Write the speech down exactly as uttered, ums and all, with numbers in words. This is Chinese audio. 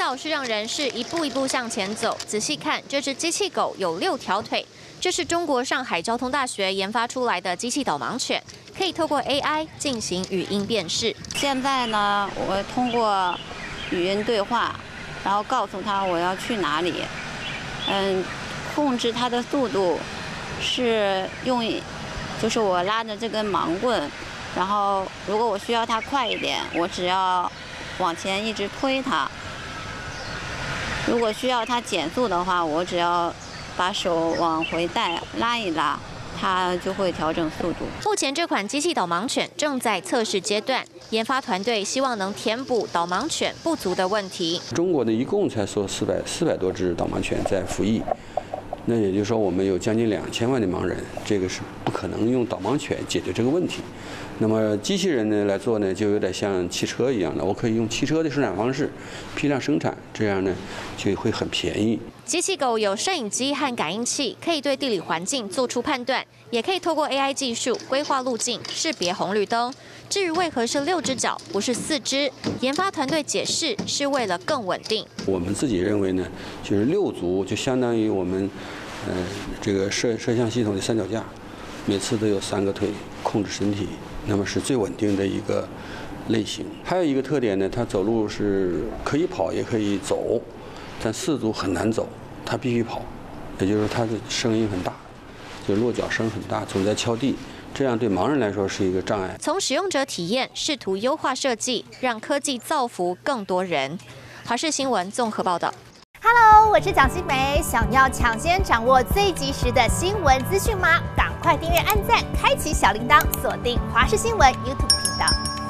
照是让人是一步一步向前走。仔细看，这只机器狗有六条腿，这是中国上海交通大学研发出来的机器导盲犬，可以透过 A I 进行语音辨识。 现在呢，我通过语音对话，然后告诉它我要去哪里，嗯，控制它的速度是用，就是我拉着这根盲棍，然后如果我需要它快一点，我只要往前一直推它；如果需要它减速的话，我只要把手往回带，拉一拉，它就会调整速度。 目前这款机器导盲犬正在测试阶段，研发团队希望能填补导盲犬不足的问题。 中国呢，一共才说四百四百多只导盲犬在服役，那也就是说我们有将近两千万的盲人，这个是不可能用导盲犬解决这个问题。那么机器人呢来做呢，就有点像汽车一样的，我可以用汽车的生产方式批量生产，这样呢就会很便宜。 机器狗有摄影机和感应器，可以对地理环境做出判断，也可以透过 A I 技术规划路径、识别红绿灯。至于为何是六只脚，不是四只，研发团队解释是为了更稳定。 我们自己认为呢，就是六足就相当于我们呃这个摄摄像系统的三脚架，每次都有三个腿控制身体，那么是最稳定的一个类型。还有一个特点呢，它走路是可以跑也可以走，但四足很难走，它必须跑，也就是说它的声音很大，就落脚声很大，总在敲地，这样对盲人来说是一个障碍。 从使用者体验试图优化设计，让科技造福更多人。华视新闻综合报道。 Hello， 我是蒋欣梅。想要抢先掌握最及时的新闻资讯吗？赶快订阅、按赞、开启小铃铛，锁定华视新闻 YouTube 频道。